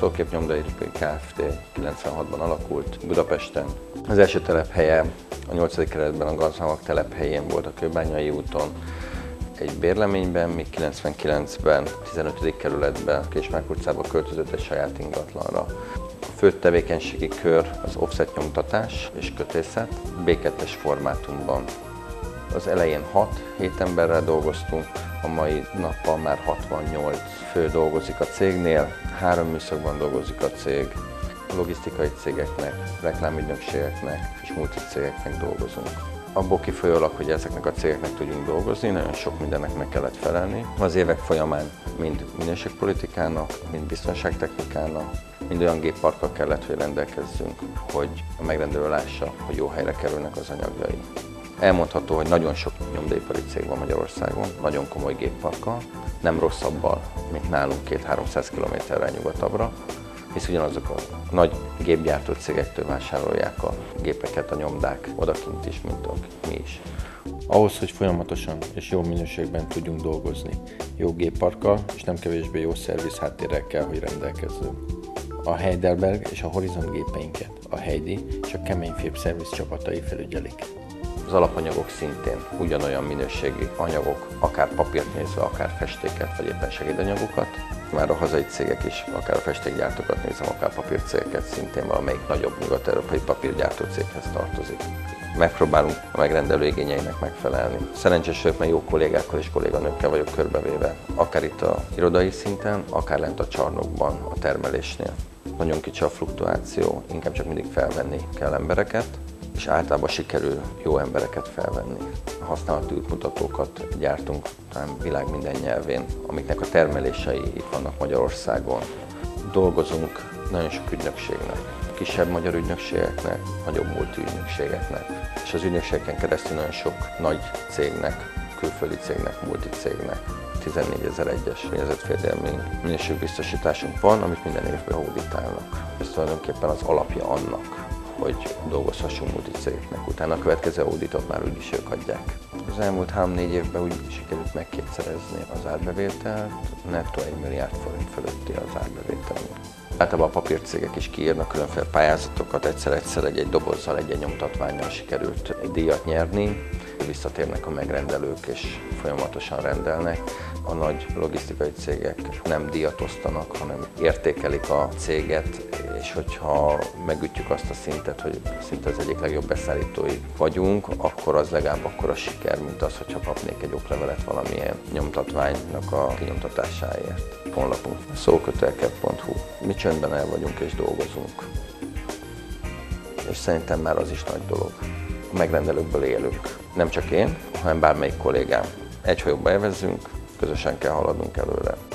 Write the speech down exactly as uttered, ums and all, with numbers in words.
Szolkép Nyomdai Kft. kilencvenhatban alakult Budapesten. Az első telephelye a nyolcadik kerületben a Gazhamag telephelyén volt a Kőbányai úton, egy bérleményben, míg kilencvenkilencben tizenötödik kerületben, Késmák utcába költözött egy saját ingatlanra. A fő tevékenységi kör az offset nyomtatás és kötészet bé kettes formátumban. Az elején hat-hét emberrel dolgoztunk, a mai nappal már hatvannyolc fő dolgozik a cégnél, három műszakban dolgozik a cég, logisztikai cégeknek, reklámügynökségeknek és multicégeknek dolgozunk. Abból kifolyólag, hogy ezeknek a cégeknek tudjunk dolgozni, nagyon sok mindennek meg kellett felelni. Az évek folyamán mind minőségpolitikának, mind biztonságtechnikának, mind olyan gépparkkal kellett, hogy rendelkezzünk, hogy a megrendelő lássa, hogy jó helyre kerülnek az anyagjai. Elmondható, hogy nagyon sok nyomdaipari cég van Magyarországon, nagyon komoly gépparkkal, nem rosszabbal, mint nálunk két-háromszáz kilométerrel nyugatabbra, hisz ugyanazok a nagy gépgyártó cégektől vásárolják a gépeket, a nyomdák odakint is, mint mi is. Ahhoz, hogy folyamatosan és jó minőségben tudjunk dolgozni, jó gépparkkal és nem kevésbé jó szerviz háttérrel kell, hogy rendelkezzünk. A Heidelberg és a Horizon gépeinket a Heidi és a Keményfép szerviz csapatai felügyelik. Az alapanyagok szintén ugyanolyan minőségi anyagok, akár papírt nézve, akár festéket, vagy éppen segédanyagokat. Már a hazai cégek is, akár a festékgyártókat nézem, akár papírcégeket, szintén valamelyik nagyobb nyugat-európai papírgyártó céghez tartozik. Megpróbálunk a megrendelő igényeinek megfelelni. Szerencsés vagyok, mert jó kollégákkal és kolléganőkkel vagyok körbevéve, akár itt a irodai szinten, akár lent a csarnokban, a termelésnél. Nagyon kicsi a fluktuáció, inkább csak mindig felvenni kell embereket, és általában sikerül jó embereket felvenni. Használati útmutatókat gyártunk talán világ minden nyelvén, amiknek a termelései itt vannak Magyarországon. Dolgozunk nagyon sok ügynökségnek, kisebb magyar ügynökségeknek, nagyobb multiügynökségeknek, és az ügynökségeken keresztül nagyon sok nagy cégnek, külföldi cégnek, multicégnek. tizennégyezer-es környezetvédelmi minőségbiztosításunk van, amit minden évben auditálnak. Ez tulajdonképpen az alapja annak, hogy dolgozhassunk multicégeknek. Utána a következő auditot már úgyis ők adják. Az elmúlt három-négy évben úgy sikerült megkétszerezni az árbevételt, nettó egy milliárd forint fölötti az árbevételünk. Általában a papírcégek is kiírnak különféle pályázatokat, egyszer-egyszer egy-egy dobozzal, egy-egy nyomtatvánnyal sikerült egy díjat nyerni. Visszatérnek a megrendelők és folyamatosan rendelnek. A nagy logisztikai cégek nem díjat osztanak, hanem értékelik a céget, és hogyha megütjük azt a szintet, hogy szinte az egyik legjobb beszállítói vagyunk, akkor az legalább akkor a siker, mint az, hogyha kapnék egy oklevelet valamilyen nyomtatványnak a kinyomtatásáért. Honlapunk szókötelke pont hu. Mi csöndben el vagyunk és dolgozunk. És szerintem már az is nagy dolog. A megrendelőkből élünk. Nem csak én, hanem bármelyik kollégám. Egy hajóba evezzünk, közösen kell haladnunk előre.